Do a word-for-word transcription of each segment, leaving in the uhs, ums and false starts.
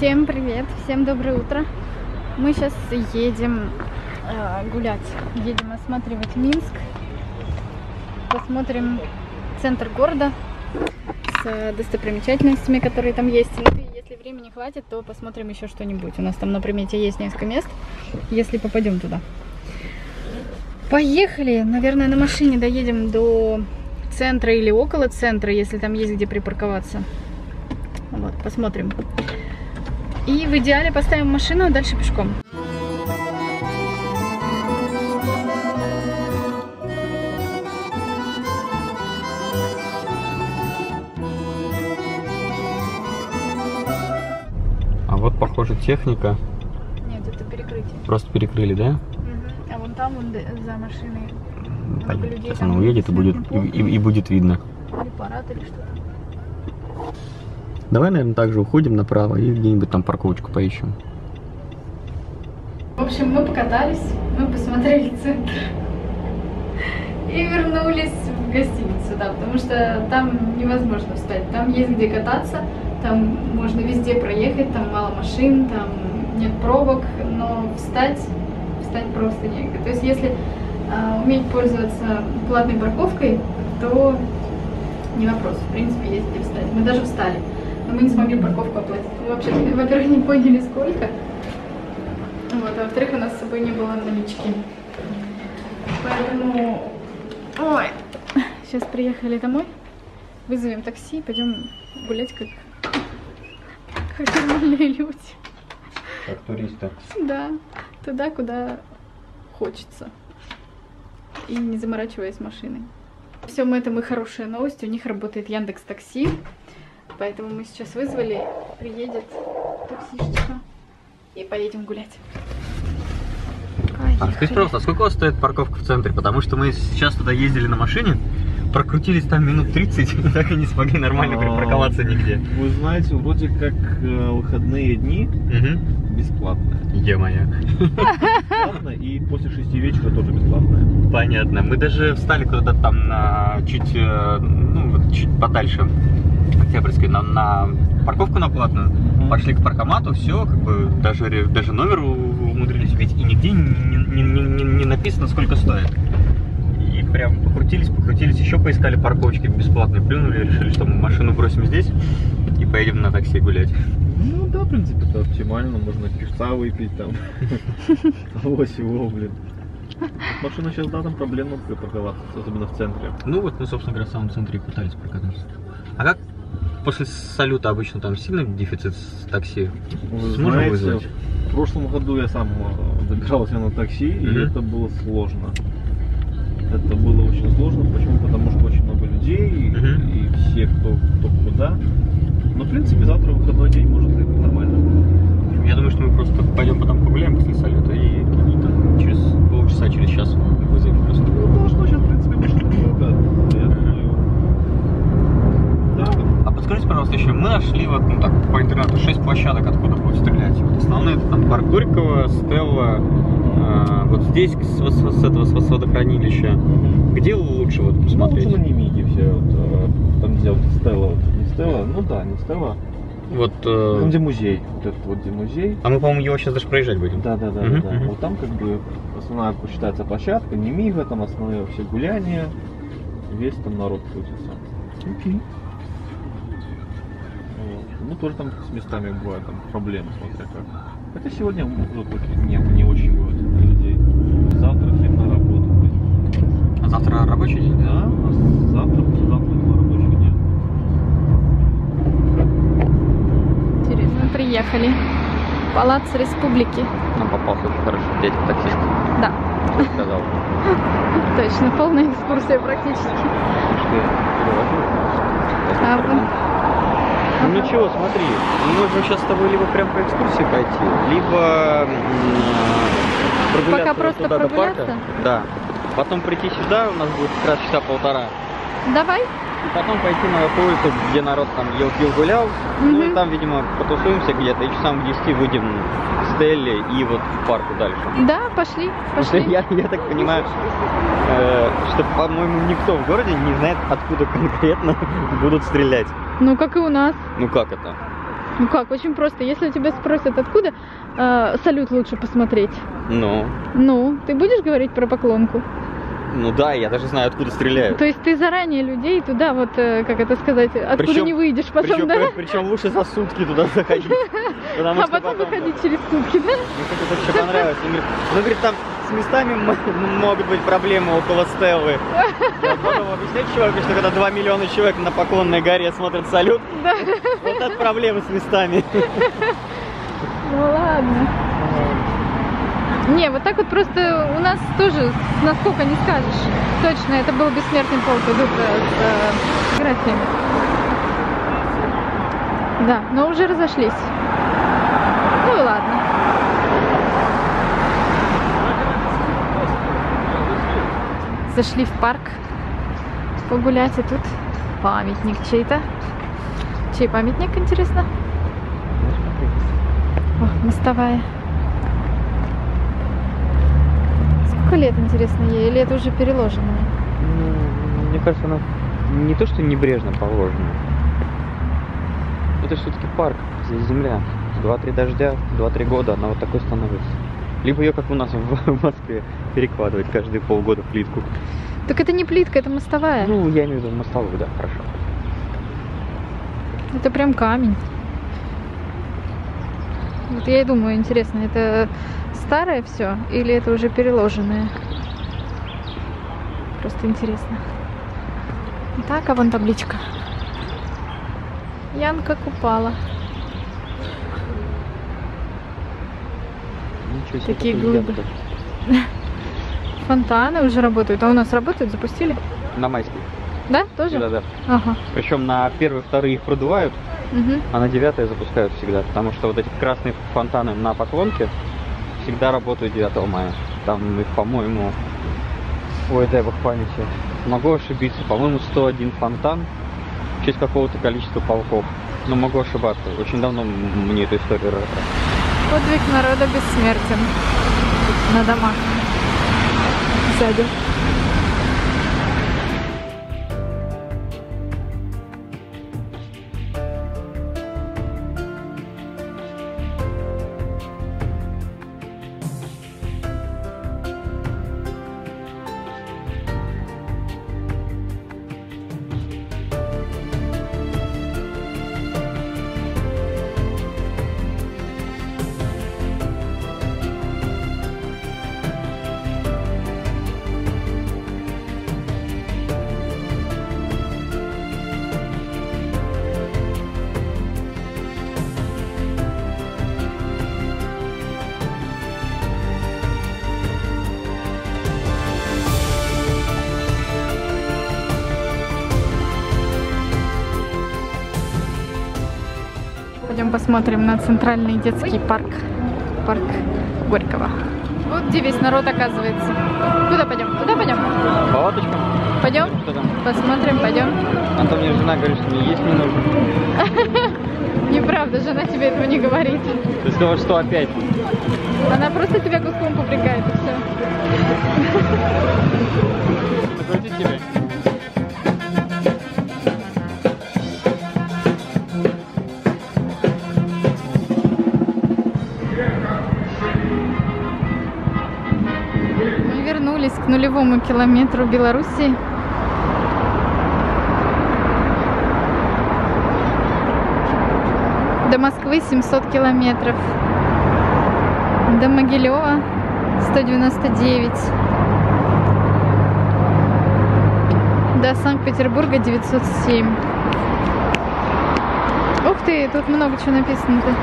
Всем привет, всем доброе утро. Мы сейчас едем э, гулять, едем осматривать Минск. Посмотрим центр города с достопримечательностями, которые там есть. Ну и если времени хватит, то посмотрим еще что-нибудь. У нас там на примете есть несколько мест, если попадем туда. Поехали, наверное, на машине доедем до центра или около центра, если там есть где припарковаться. Вот, посмотрим. И в идеале поставим машину, а дальше пешком. А вот, похоже, техника. Нет, это перекрытие. Просто перекрыли, да? Угу. А вон там, вон за машиной. Понятно. Людей, Сейчас там она уедет и будет, и, и, и будет видно. Или парад, или что-то. Давай, наверное, также уходим направо и где-нибудь там парковочку поищем. В общем, мы покатались, мы посмотрели центр и вернулись в гостиницу, да, потому что там невозможно встать. Там есть где кататься, там можно везде проехать, там мало машин, там нет пробок, но встать, встать просто негде. То есть, если э, уметь пользоваться платной парковкой, то не вопрос, в принципе, есть где встать. Мы даже встали. Но мы не смогли парковку оплатить. Мы вообще, во-первых, не поняли, сколько. Вот, а во-вторых, у нас с собой не было налички. Поэтому... Ой! Сейчас приехали домой. Вызовем такси и пойдем гулять как... как нормальные люди. Как туристы. Да, туда, куда хочется. И не заморачиваясь машиной. Все мы это мы хорошая новость. У них работает Яндекс.Такси. Поэтому мы сейчас вызвали, приедет таксишечка и поедем гулять. А скажите, пожалуйста, сколько у вас стоит парковка в центре? Потому что мы сейчас туда ездили на машине, прокрутились там минут тридцать и так и не смогли нормально припарковаться нигде. Вы знаете, вроде как выходные дни Угу. бесплатные. Е-моё. Бесплатно, и после шести вечера тоже бесплатное. Понятно. Мы даже встали куда-то там на чуть, ну, вот чуть подальше. Октябрьской, на, на парковку на платную, mm-hmm. Пошли к паркомату, все, как бы даже, даже номер умудрились убить, и нигде не, не, не, не написано, сколько стоит. И прям покрутились, покрутились, еще поискали парковочки бесплатные, плюнули, решили, что мы машину бросим здесь и поедем на такси гулять. Ну да, в принципе, это оптимально, можно пивца выпить там, того всего, блин. Машина сейчас, да, там проблемно припарковаться, особенно в центре. Ну вот мы, собственно говоря, в самом центре и пытались прокататься. А как после салюта обычно там сильный дефицит такси? Вы Сможем знаете, вызвать? В прошлом году я сам добирался на такси, mm-hmm. и это было сложно. Это было очень сложно. Почему? Потому что очень много людей, mm-hmm. и все, кто, кто куда. Но, в принципе, завтра выходной день, может быть, нормально. Я думаю, что мы просто пойдем потом погуляем после салюта и там, через полчаса, через час вызовем просто. Ну, должно сейчас, в принципе, машина много. Я думаю, да. А подскажите, пожалуйста, еще мы нашли вот, ну, так, по интернету шесть площадок, откуда будут стрелять. Вот основные это там парк Горького, Стелла, э, вот здесь с, с, с этого с водохранилища. Где лучше вот посмотреть? Ну, лучше на Немиге все, вот, там где вот Стелла, вот, не Стелла, ну да, не Стелла. Вот, э... там где музей, вот этот вот где музей. А мы, по-моему, его сейчас даже проезжать будем. Да, да, да, uh-huh, да. uh-huh. Вот там как бы основная считается площадка, Немига, там основные все гуляния, весь там народ крутится. Окей. Okay. Вот. Ну тоже там с местами бывают там проблемы, смотря как. Хотя сегодня не, не очень будет людей. Завтра всем на работу. А завтра рабочий день? Да, у нас завтра, послезавтра два рабочих дня. Интересно, приехали. Палац Республики. Нам попался очень хороший дядька таксист. Да. Что сказал? Точно, полная экскурсия практически. А, ну ага. Ничего, смотри, мы можем сейчас с тобой либо прям по экскурсии пойти, либо прогуляться пока просто туда прогуляться? до парка. Да. Потом прийти сюда, у нас будет как раз часа полтора. Давай. И потом пойти на улицу, где народ там ел-пил гулял. Mm-hmm. Ну и там, видимо, потусуемся где-то. И часам к десяти выйдем к Стелле и вот в парку дальше. Да, пошли, пошли. Я, я так понимаю, э, что, по-моему, никто в городе не знает, откуда конкретно будут стрелять. Ну, как и у нас. Ну как это? Ну как, очень просто. Если у тебя спросят, откуда э, салют лучше посмотреть, Ну, ну, ты будешь говорить про Поклонку? ну да, я даже знаю, откуда стреляют. То есть ты заранее людей туда, вот, э, как это сказать, откуда Причем- не выйдешь потом, Причем, да? причем лучше за сутки туда заходить. Потому А что потом потом, выходить через сутки, да? Мне как-то вообще понравилось. Он говорит, ну, говорит, там с местами м- могут быть проблемы около Стеллы. Я потом объясняю чуваку, что когда два миллиона человек на Поклонной горе смотрят салют, Да. вот это проблемы с местами. Ну ладно. Не, вот так вот просто у нас тоже, насколько не скажешь. Точно, это был бессмертный полк, идут э, с э, фотографиями. Да, но уже разошлись. Ну и ладно. Зашли в парк погулять, и тут памятник чей-то. Чей памятник, интересно? О, мостовая. Сколько лет, интересно, ей? Или это уже переложенное? Ну, мне кажется, она не то, что небрежно положена. Это все-таки парк, здесь земля. Два-три дождя, два-три года она вот такой становится. Либо ее, как у нас в в Москве, перекладывать каждые полгода в плитку. Так это не плитка, это мостовая. Ну, я имею в виду мостовую, да, хорошо. Это прям камень. Вот я и думаю, интересно, это старое все или это уже переложенное? Просто интересно. Так, а вон табличка. Янка Купала. Ничего себе, Такие какой глыбы. ягод. Фонтаны уже работают. А у нас работают? Запустили? На майских. Да? Тоже? Да, да. Ага. Причем на первые, вторые их продувают, Угу. а на девятое запускают всегда. Потому что вот эти красные фонтаны на Поклонке всегда работают девятого мая. Там их, по-моему, ой, дай бог памяти, могу ошибиться, по-моему, сто один фонтан в честь какого-то количества полков. Но могу ошибаться. Очень давно м- мне эту историю рассказывали. Подвиг народа бессмертен. На домах. Сзади. Пойдем посмотрим на центральный детский парк. Парк Горького. Вот где весь народ оказывается. Куда пойдем? Куда пойдем? Палаточка? Пойдем? Что там? Посмотрим, пойдем. А то мне жена говорит, что мне есть не нужно. Неправда, жена тебе этого не говорит. Ты сказал, что опять? Она просто тебя куском попрекает, и все. Накрутить тебя? Мы вернулись к нулевому километру Белоруссии. До Москвы семьсот километров. До Могилева сто девяносто девять. До Санкт-Петербурга девятьсот семь. Ух ты, тут много чего написано-то.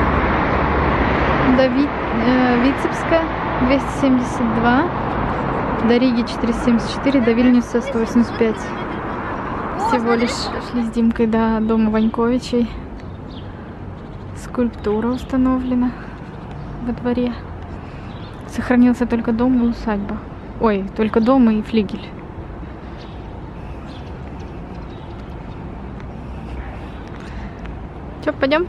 До Ви- э, Витебска двести семьдесят два. До Риги четыреста семьдесят четыре. До Вильнюса сто восемьдесят пять. Всего лишь. Шли с Димкой до дома Ваньковичей. Скульптура установлена во дворе. Сохранился только дом и усадьба. Ой, только дом и флигель. Че, пойдем?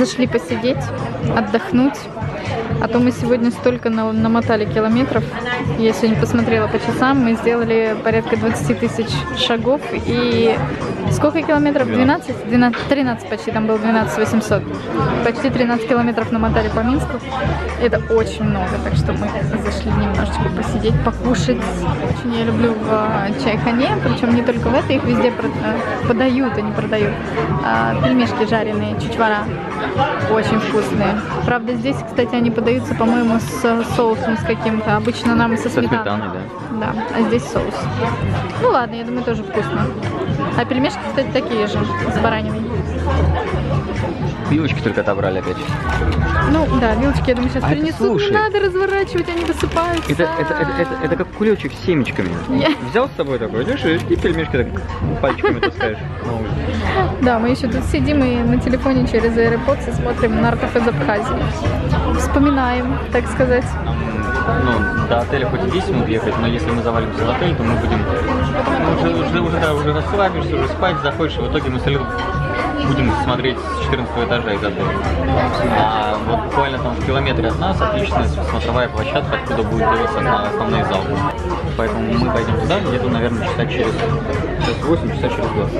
Зашли посидеть, отдохнуть. А то мы сегодня столько намотали километров. Я сегодня посмотрела по часам. Мы сделали порядка двадцати тысяч шагов. И сколько километров? двенадцать? двенадцать, тринадцать почти. Там было двенадцать восемьсот. Почти тринадцать километров намотали по Минску. Это очень много. Так что мы зашли немножечко посидеть, покушать. Очень я люблю в Чайхане. Причем не только в этой. Их везде подают, они продают. Пельмешки жареные, чучвара. Очень вкусные. Правда, здесь, кстати, они подаются, по-моему, с соусом с каким-то. Обычно нам со сметаной. Со сметаной, да. Да, а здесь соус. Ну ладно, я думаю, тоже вкусно. А пельмешки, кстати, такие же, с бараниной. Вилочки только отобрали опять. Ну да, вилочки, я думаю, сейчас а принесут. Слушай, не надо разворачивать, они высыпаются. Это, это, это, это, это как кулечек с семечками. Я... Взял с собой такой, идешь и пельмешки так пальчиками таскаешь на улице. Да, мы еще тут сидим и на телефоне через AirPods и смотрим «Нартов из Абхазии». Вспоминаем, так сказать. Ну, до отеля хоть и десять минут ехать, но если мы завалимся в отель, то мы будем... Ну, уже, уже, уже, да, уже расслабишься, уже спать заходишь, и в итоге мы с Эльдой будем смотреть с четырнадцатого этажа из отеля. А вот буквально там в километре от нас отличная смотровая площадка, откуда будет делаться основной зал. Поэтому мы пойдем туда, где-то, наверное, часа через... Сейчас восемь, часа через двадцать.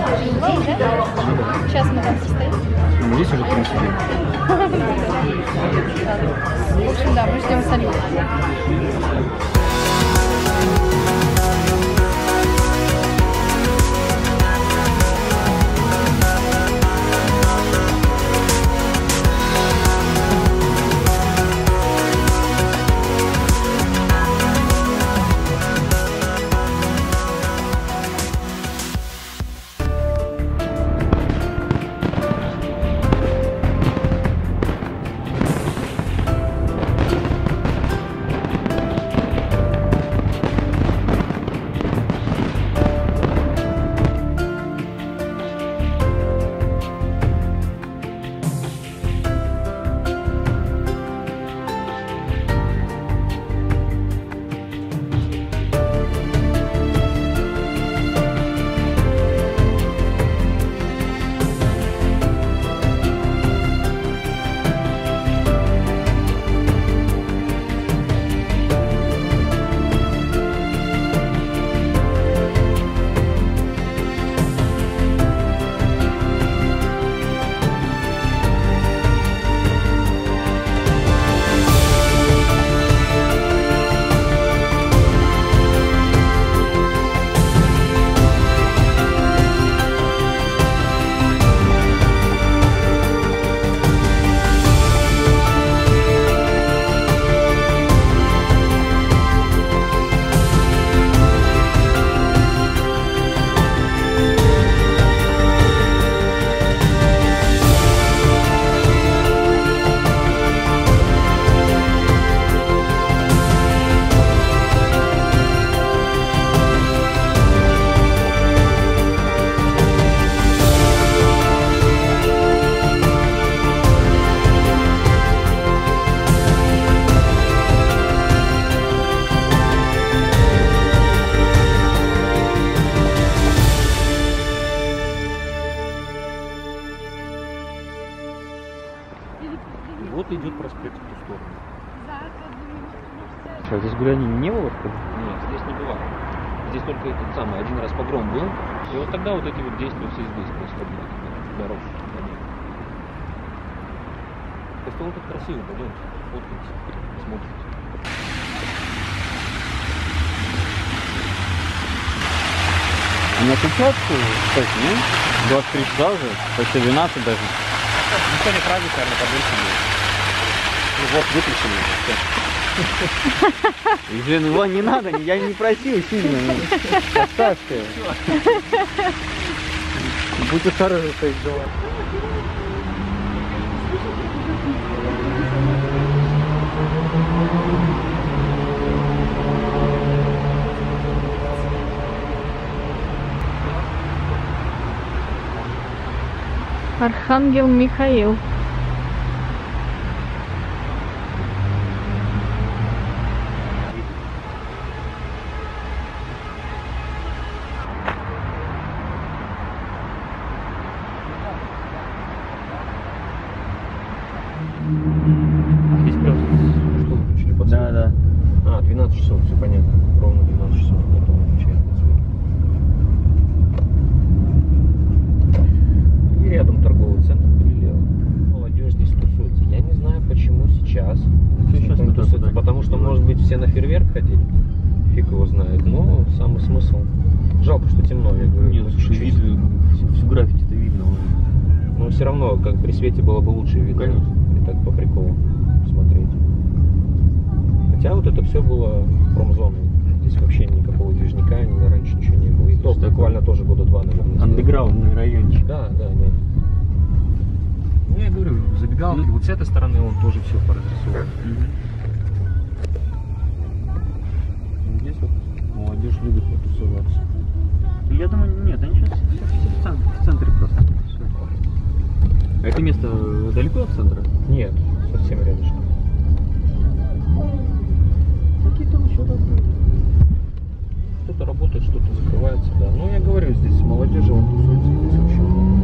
Сейчас мы там состоим. Ну, здесь уже тридцать минут. В общем, да, мы ждем салют. Вот идет проспект в ту сторону. Что, здесь гуляний не было? Нет, здесь не было. Здесь только этот самый, один раз погром был. И вот тогда вот эти вот действия все здесь происходили. Дорог. Просто он тут красиво, пойдемте, фоткайте, смотрите. У меня сейчас, кстати, нет? двадцать три часа уже, почти двенадцать даже. Никто не праздник, наверное, подольше будет. Вот, выключили. Блин, его не надо, я не просил сильно. Оставьте. Будь осторожен в своих делах. Архангел Михаил. двенадцать часов, все понятно. Ровно двенадцать часов, потом включает свет. И рядом торговый центр Галилео. Молодежь здесь тусуется. Я не знаю, почему сейчас. Сейчас Никто не туда тусуется, куда-нибудь потому что, не может быть, все на фейерверк ходили. Фиг его знает. Но самый смысл. Жалко, что темно, я говорю. Нет, вот слушай, чуть-чуть. видно, всю граффити-то видно. Но все равно, как при свете было бы лучше видно. Конечно. И так по приколу смотреть. Хотя вот это все было промзоной. Здесь вообще никакого движника, ни раньше ничего не было. И то Слушай, буквально такой тоже года два, наверное. Андеграундный райончик. Да, да, да. Ну я говорю, забегалки, вот с этой стороны он тоже все поразрисован. Здесь вот молодежь любит потусоваться. Я думаю, нет, они сейчас все, все в, центре, в центре просто. Всё. А это место далеко от центра? Нет, совсем рядышком.